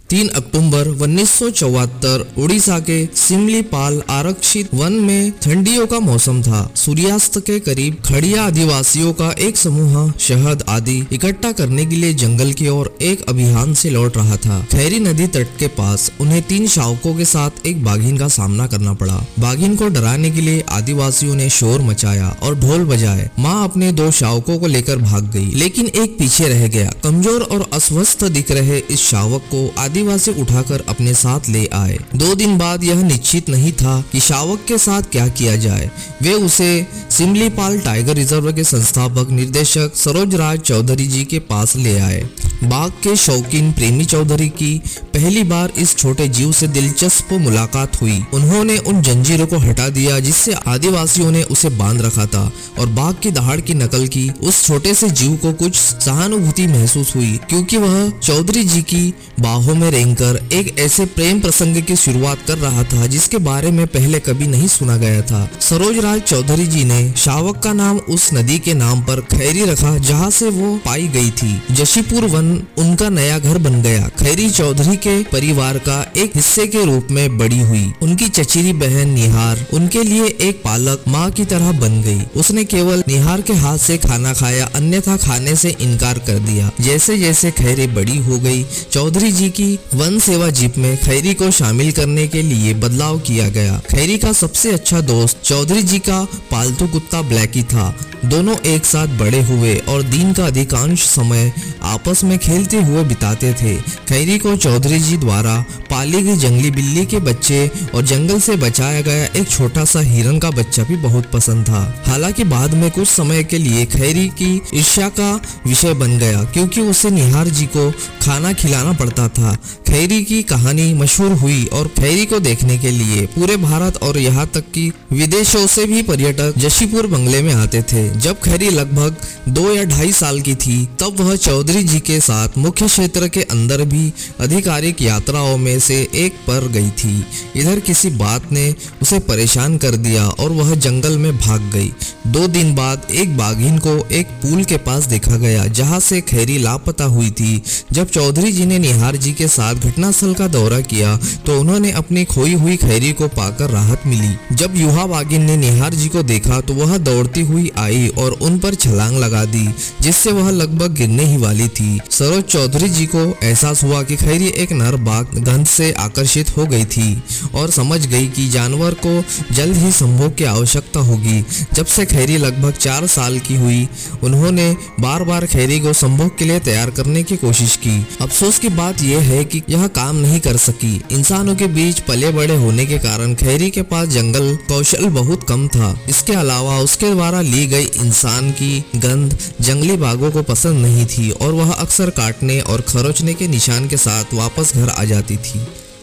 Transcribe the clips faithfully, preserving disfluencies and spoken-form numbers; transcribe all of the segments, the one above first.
तीन अक्टूबर उन्नीस सौ चौहत्तर उड़ीसा के सिमलीपाल आरक्षित वन में ठंडियों का मौसम था। सूर्यास्त के करीब खड़िया आदिवासियों का एक समूह शहद आदि इकट्ठा करने के लिए जंगल की ओर एक अभियान से लौट रहा था। खैरी नदी तट के पास उन्हें तीन शावकों के साथ एक बाघिन का सामना करना पड़ा। बाघिन को डराने के लिए आदिवासियों ने शोर मचाया और ढोल बजाए। माँ अपने दो शावकों को लेकर भाग गई, लेकिन एक पीछे रह गया। कमजोर और अस्वस्थ दिख रहे इस शावक को आदिवासी उठाकर अपने साथ ले आए। दो दिन बाद यह निश्चित नहीं था कि शावक के साथ क्या किया जाए। वे उसे सिमलीपाल टाइगर रिजर्व के संस्थापक निर्देशक सरोज राज चौधरी जी के पास ले आए। बाघ के शौकीन प्रेमी चौधरी की पहली बार इस छोटे जीव से दिलचस्प मुलाकात हुई। उन्होंने उन जंजीरों को हटा दिया जिससे आदिवासियों ने उसे बांध रखा था और बाघ की दहाड़ की नकल की। उस छोटे से जीव को कुछ सहानुभूति महसूस हुई, क्योंकि वह चौधरी जी की बाहों में रेंगकर एक ऐसे प्रेम प्रसंग की शुरुआत कर रहा था जिसके बारे में पहले कभी नहीं सुना गया था। सरोज राज चौधरी जी ने शावक का नाम उस नदी के नाम पर खैरी रखा जहाँ से वो पाई गई थी। जशीपुर वन उनका नया घर बन गया। खैरी चौधरी के परिवार का एक हिस्से के रूप में बड़ी हुई। उनकी चचेरी बहन निहार उनके लिए एक पालक माँ की तरह बन गई। उसने केवल निहार के हाथ से खाना खाया, अन्यथा खाने से इनकार कर दिया। जैसे जैसे खैरी बड़ी हो गई, चौधरी जी की वन सेवा जीप में खैरी को शामिल करने के लिए बदलाव किया गया। खैरी का सबसे अच्छा दोस्त चौधरी जी का पालतू कुत्ता ब्लैकी था। दोनों एक साथ बड़े हुए और दिन का अधिकांश समय आपस में खेलते हुए बिताते थे। खैरी को चौधरी जी द्वारा पाली गई जंगली बिल्ली के बच्चे और जंगल से बचाया गया एक छोटा सा हिरन का बच्चा भी बहुत पसंद था। हालांकि बाद में कुछ समय के लिए खैरी की ईर्ष्या का विषय बन गया, क्योंकि उसे निहार जी को खाना खिलाना पड़ता था। खैरी की कहानी मशहूर हुई और खैरी को देखने के लिए पूरे भारत और यहाँ तक कि विदेशों से भी पर्यटक जशीपुर बंगले में आते थे। जब खैरी लगभग दो या ढाई साल की थी, तब वह चौधरी जी के साथ मुख्य क्षेत्र के अंदर भी आधिकारिक यात्राओं में से एक पर गई थी। इधर किसी बात ने उसे परेशान कर दिया और वह जंगल में भाग गई। दो दिन बाद एक बाघिन को एक पुल के पास देखा गया जहाँ से खैरी लापता हुई थी। जब चौधरी जी ने निहार जी के साथ घटनास्थल का दौरा किया तो उन्होंने अपनी खोई हुई खैरी को पाकर राहत मिली। जब युवा बाघिन ने निहार जी को देखा तो वह दौड़ती हुई आई और उन पर छलांग लगा दी, जिससे वह लगभग गिरने ही वाली थी। सरोज चौधरी जी को एहसास हुआ कि खैरी एक नर बाघ गंध से आकर्षित हो गई थी और समझ गई कि जानवर को जल्द ही संभोग की आवश्यकता होगी। जब से खैरी लगभग चार साल की हुई, उन्होंने बार बार खैरी को संभोग के लिए तैयार करने की कोशिश की। अफसोस की बात यह है कि यह काम नहीं कर सकी। इंसानों के बीच पले बड़े होने के कारण खैरी के पास जंगल कौशल बहुत कम था। इसके अलावा उसके द्वारा ली गई इंसान की गंध जंगली बाघों को पसंद नहीं थी और वह अक्सर काटने और खरोचने के निशान के साथ वापस घर आ जाती थी।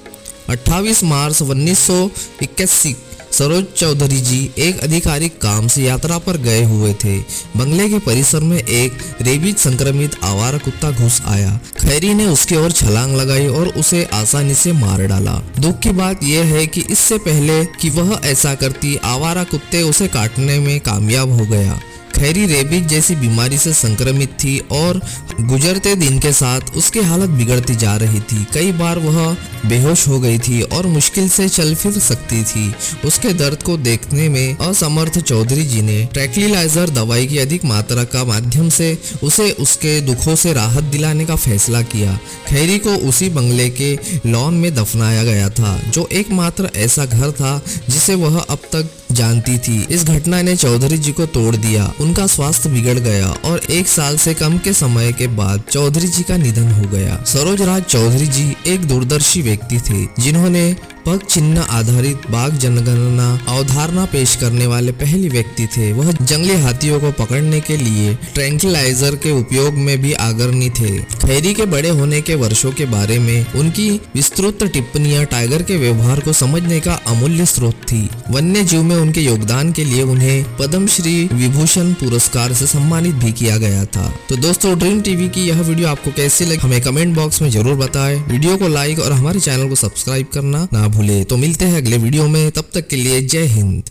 अट्ठाईस मार्च उन्नीस सौ इक्यासी सरोज चौधरी जी एक आधिकारिक काम से यात्रा पर गए हुए थे। बंगले के परिसर में एक रेबीज संक्रमित आवारा कुत्ता घुस आया। खैरी ने उसकी ओर छलांग लगाई और उसे आसानी से मार डाला। दुख की बात यह है कि इससे पहले कि वह ऐसा करती, आवारा कुत्ते उसे काटने में कामयाब हो गया। खैरी रेबीज जैसी बीमारी से संक्रमित थी और गुजरते दिन के साथ उसकी हालत बिगड़ती जा रही थी। कई बार वह बेहोश हो गई थी और मुश्किल से चल फिर सकती थी। उसके दर्द को देखने में असमर्थ चौधरी जी ने ट्रैंक्विलाइजर दवाई की अधिक मात्रा का माध्यम से उसे उसके दुखों से राहत दिलाने का फैसला किया। खैरी को उसी बंगले के लॉन में दफनाया गया था, जो एकमात्र ऐसा घर था जिसे वह अब तक जानती थी। इस घटना ने चौधरी जी को तोड़ दिया। उनका स्वास्थ्य बिगड़ गया और एक साल से कम के समय के बाद चौधरी जी का निधन हो गया। सरोज राज चौधरी जी एक दूरदर्शी व्यक्ति थे, जिन्होंने पग चिन्ह आधारित बाघ जनगणना अवधारणा पेश करने वाले पहले व्यक्ति थे। वह जंगली हाथियों को पकड़ने के लिए ट्रैंक्विलाइजर के उपयोग में भी अग्रणी थे। खैरी के बड़े होने के वर्षों के बारे में उनकी विस्तृत टिप्पणियां टाइगर के व्यवहार को समझने का अमूल्य स्रोत थी। वन्य जीव में उनके योगदान के लिए उन्हें पद्मश्री विभूषण पुरस्कार से सम्मानित भी किया गया था। तो दोस्तों, ड्रीम टीवी की यह वीडियो आपको कैसी लगी हमें कमेंट बॉक्स में जरूर बताएं। वीडियो को लाइक और हमारे चैनल को सब्सक्राइब करना ना भूले। तो मिलते हैं अगले वीडियो में, तब तक के लिए जय हिंद।